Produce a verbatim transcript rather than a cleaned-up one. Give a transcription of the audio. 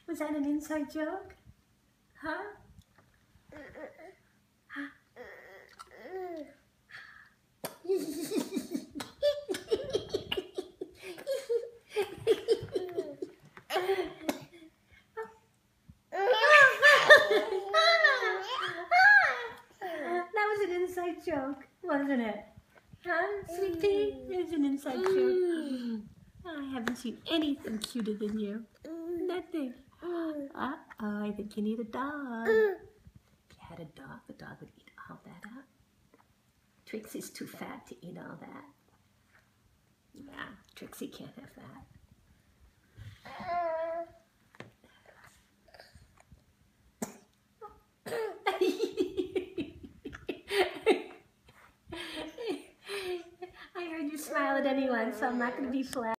Was that an inside joke? Huh? That was an inside joke, wasn't it? Huh, sweet pea? It was an inside joke. I haven't seen anything cuter than you. Nothing. Uh-oh, I think you need a dog. If you had a dog, the dog would eat all that up. Trixie's too fat to eat all that. Yeah, Trixie can't have that. I heard you smile at anyone, so I'm not going to be flat.